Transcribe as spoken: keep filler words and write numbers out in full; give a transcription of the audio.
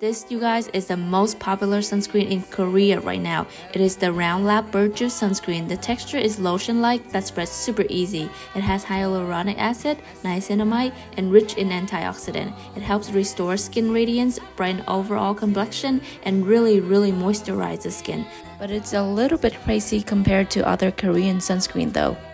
This, you guys, is the most popular sunscreen in Korea right now. It is the Round Lab Bird Juice Sunscreen. The texture is lotion-like that spreads super easy. It has hyaluronic acid, niacinamide, and rich in antioxidant. It helps restore skin radiance, brighten overall complexion, and really, really moisturize the skin. But it's a little bit pricey compared to other Korean sunscreen though.